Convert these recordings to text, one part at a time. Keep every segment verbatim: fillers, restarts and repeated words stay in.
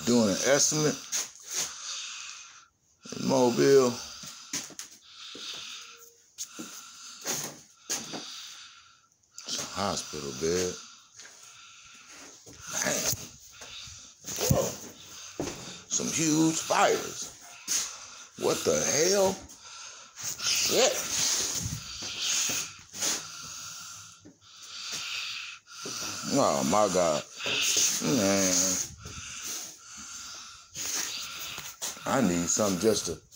doing an estimate in Mobile. It's a hospital bed. Man. Whoa. Some huge spiders. What the hell? Shit. Oh my God. Man. I need something just to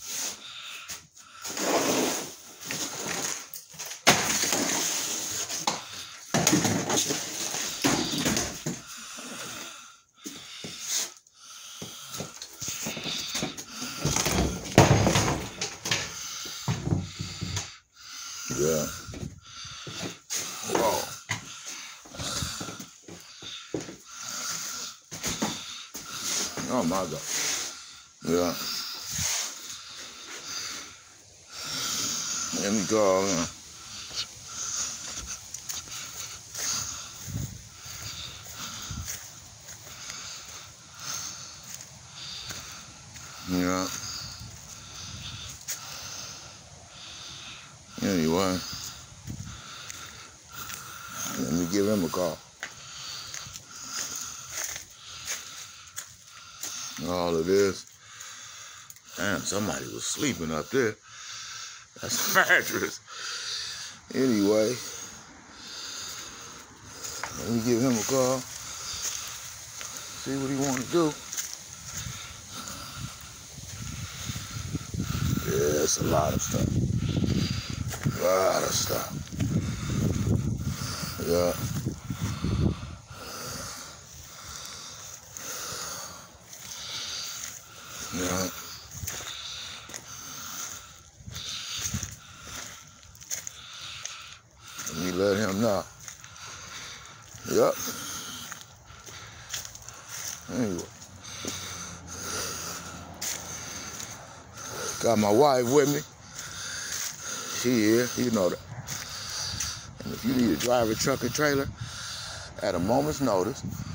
yeah. Whoa. Oh my God. Yeah. Let me go. Man. Yeah. Anyway, let me give him a call. All of this. Damn, somebody was sleeping up there. That's a mattress. Anyway, let me give him a call. See what he want to do. Yeah, it's a lot of stuff. A lot of stuff. Yeah. Yeah. Let me let him know. Yep. Anyway. Got my wife with me. She here, you know that. And if you need a driver, truck, or trailer at a moment's notice,